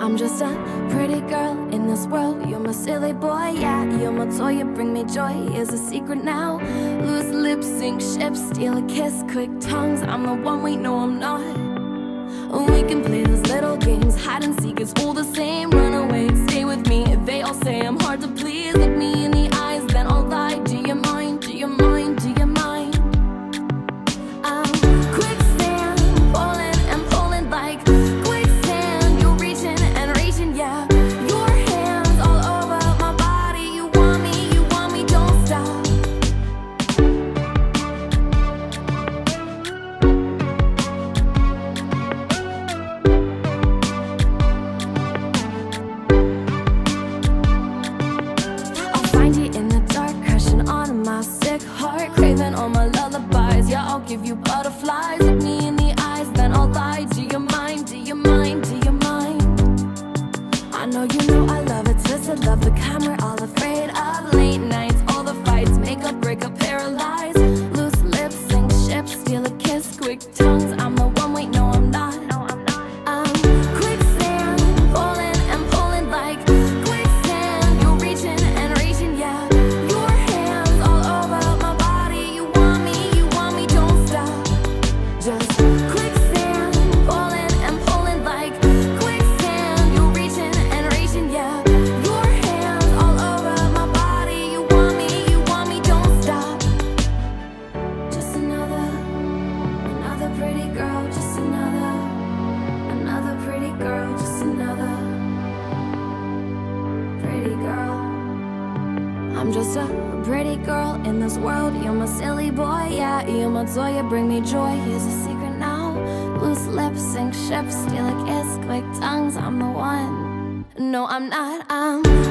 I'm just a pretty girl in this world. You're my silly boy, yeah. You're my toy, you bring me joy. Here's a secret now. Loose lips sink ships, steal a kiss, quick tongues. I'm the one, wait, no I'm not. We can play those little games, hide and seek, it's all the same. Run away, stay with me. If they all say I'm hard to please, look me in the eyes, then I'll lie. Do you mind? Do you mind? Do you mind? I'm quicksand, falling and pulling like quicksand. You're reaching and reaching, yeah. Your hands all over my body. You want me, don't stop. I'll find you in the dark, crashing on my sick heart, craving all my lullabies. Yeah, I'll give you butterflies. Look me in the eyes, then I'll lie. Do you mind? Do you mind? Do you mind? I know you know I love it, twisted love the camera, all afraid of late nights, all the fights, make up, break up, paralyzed. Loose lips sink ships, steal a kiss, quick tongues. I'm the one, wait, no I'm not. I'm quicksand, falling and pulling like quicksand. You're reaching and reaching, yeah. Your hands all over my body. You want me, don't stop. Just quicksand, falling and pulling like quicksand. You're reaching and reaching, yeah. Your hands all over my body. You want me, don't stop. Just another pretty girl. Just another pretty girl. Just another pretty girl. I'm just a pretty girl in this world. You're my silly boy, yeah. You're my toy, you bring me joy. Here's a secret now. Loose lips sink ships, steal a kiss, quick tongues. I'm the one. No, I'm not. I'm